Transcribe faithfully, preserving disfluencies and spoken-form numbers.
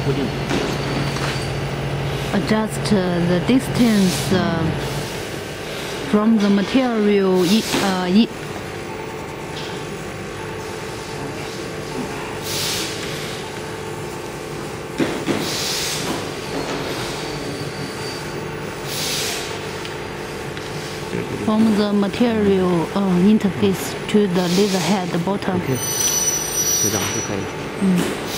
固定。 Adjust uh, the distance uh, from the material i- uh, i- from the material uh, interface to the laser head bottom. OK，就这样就可以了。 嗯。